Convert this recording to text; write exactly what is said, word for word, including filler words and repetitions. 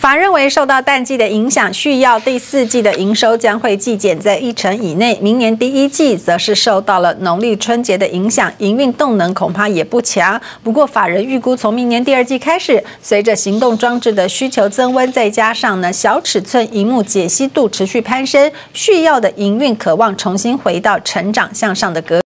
法认为，受到淡季的影响，续药第四季的营收将会季减在一成以内。明年第一季则是受到了农历春节的影响，营运动能恐怕也不强。不过，法人预估从明年第二季开始，随着行动装置的需求增温，再加上呢小尺寸萤幕解析度持续攀升，续药的营运可望重新回到成长向上的格局。